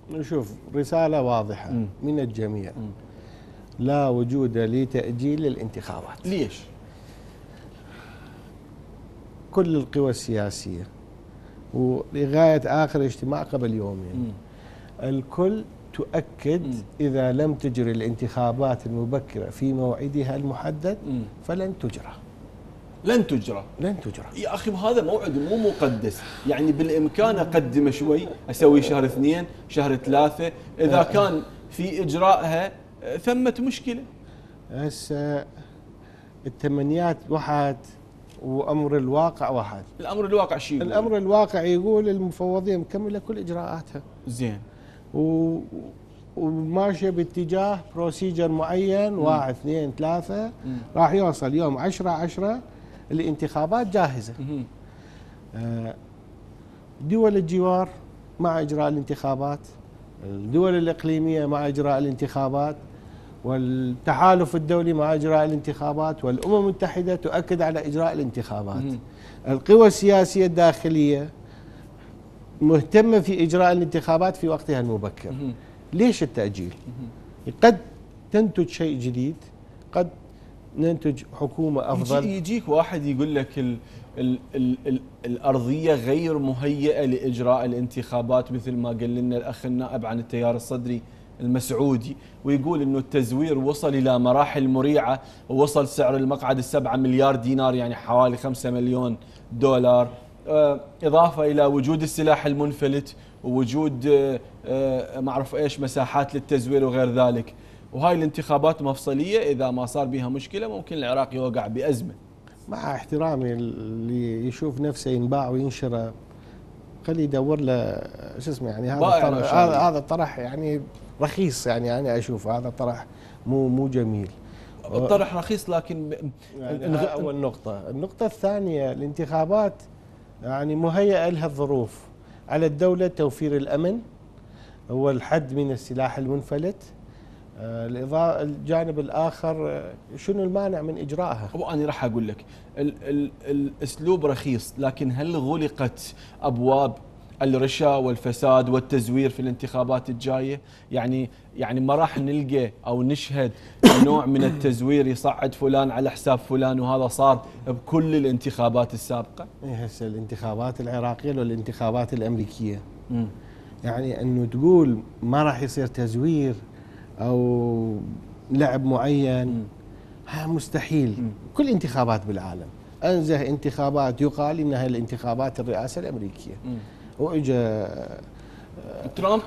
نشوف رسالة واضحة من الجميع. لا وجود لتأجيل الانتخابات. ليش؟ كل القوى السياسية ولغاية آخر اجتماع قبل يومين الكل تؤكد إذا لم تجري الانتخابات المبكرة في موعدها المحدد فلن تجرى. لن تجرى. لن تجرى يا أخي هذا موعد مو مقدس، يعني بالإمكان أقدم شوي، أسوي شهر 2 شهر 3 إذا كان في إجراءها ثمة مشكلة. هسه التمنيات واحد وأمر الواقع واحد. الأمر الواقع شيء يقول؟ الأمر الواقع يقول المفوضية مكملة كل إجراءاتها زين وماشية باتجاه بروسيجر معين 1 2 3 راح يوصل يوم 10/10 الانتخابات جاهزة. دول الجوار مع إجراء الانتخابات، الدول الإقليمية مع إجراء الانتخابات، والتحالف الدولي مع إجراء الانتخابات، والأمم المتحدة تؤكد على إجراء الانتخابات. القوى السياسية الداخلية مهتمة في إجراء الانتخابات في وقتها المبكر. ليش التأجيل؟ قد تنتج شيء جديد، قد ننتج حكومة أفضل. يجيك واحد يقول لك الأرضية غير مهيئة لإجراء الانتخابات مثل ما قال لنا الأخ النائب عن التيار الصدري المسعودي، ويقول إنه التزوير وصل إلى مراحل مريعة، ووصل سعر المقعد 7 مليار دينار يعني حوالي 5 مليون دولار، إضافة إلى وجود السلاح المنفلت ووجود ما أعرف إيش مساحات للتزوير وغير ذلك. وهاي الانتخابات مفصلية، إذا ما صار بها مشكلة ممكن العراق يوقع بأزمة. مع احترامي اللي يشوف نفسه ينباع وينشره خليه يدور له شو اسمه، يعني هذا طرح يعني رخيص، يعني انا اشوف هذا طرح مو جميل. الطرح رخيص لكن يعني اول نقطة. النقطة الثانية الانتخابات يعني مهيئة لها الظروف. على الدولة توفير الأمن هو الحد من السلاح المنفلت. الجانب الآخر شنو المانع من إجرائها؟ وأنا راح أقول لك الأسلوب رخيص، لكن هل غلقت أبواب الرشا والفساد والتزوير في الانتخابات الجاية؟ يعني ما راح نلقى أو نشهد نوع من التزوير يصعد فلان على حساب فلان، وهذا صار بكل الانتخابات السابقة. هسه الانتخابات العراقية والانتخابات الأمريكية يعني أنه تقول ما راح يصير تزوير أو لعب معين، ها مستحيل. كل انتخابات بالعالم أنزه انتخابات يقال إنها الانتخابات الرئاسة الأمريكية، وإجا ترامب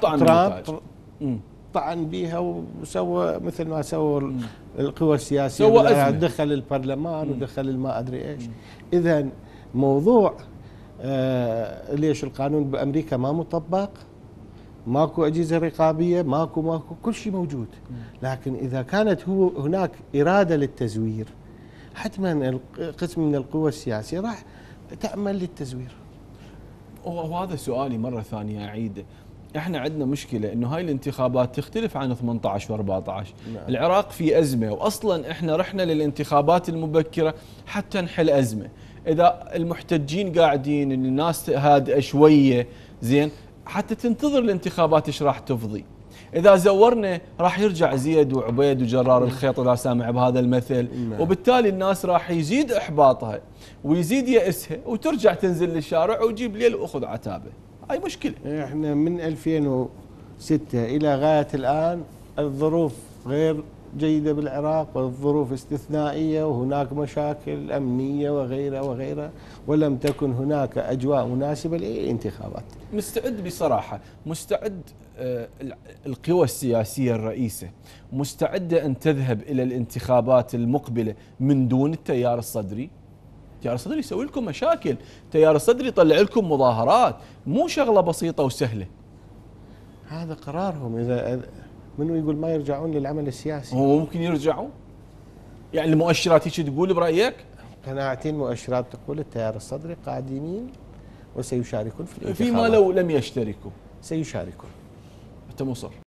طعن بيها وسوى مثل ما سوى القوى السياسية، دخل البرلمان ودخل ما أدري إيش. إذا موضوع ليش القانون بأمريكا ما مطبق، ماكو أجهزة رقابية، ماكو كل شيء موجود. لكن إذا كانت هناك إرادة للتزوير حتما قسم من القوى السياسية راح تعمل للتزوير. وهذا سؤالي مرة ثانية أعيده. احنا عندنا مشكلة انه هاي الانتخابات تختلف عن 18 و14. العراق في أزمة، وأصلا احنا رحنا للانتخابات المبكرة حتى نحل أزمة. إذا المحتجين قاعدين الناس هادئة شوية زين حتى تنتظر الانتخابات ايش راح تفضي. إذا زورنا راح يرجع زيد وعبيد وجرار الخيط إذا سامع بهذا المثل، وبالتالي الناس راح يزيد إحباطها ويزيد يأسها وترجع تنزل للشارع وتجيب ليل وأخذ عتابة. هاي مشكلة. احنا من 2006 إلى غاية الآن الظروف غير جيدة بالعراق، والظروف استثنائية، وهناك مشاكل أمنية وغيرها وغيرها، ولم تكن هناك أجواء مناسبة للانتخابات. مستعد بصراحة، مستعد القوى السياسية الرئيسة مستعدة أن تذهب إلى الانتخابات المقبلة من دون التيار الصدري؟ التيار الصدري يسوي لكم مشاكل، التيار الصدري يطلع لكم مظاهرات، مو شغلة بسيطة وسهلة. هذا قرارهم. إذا منو يقول ما يرجعون للعمل السياسي؟ هو ممكن يرجعوا؟ يعني المؤشرات هيك تقول برأيك؟ قناعتي المؤشرات تقول التيار الصدري قادمين وسيشاركون في الانتخابات. فيما لو لم يشتركوا سيشاركون. أنت مصر؟